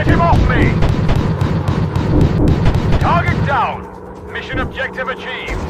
him off me! Target down! Mission objective achieved!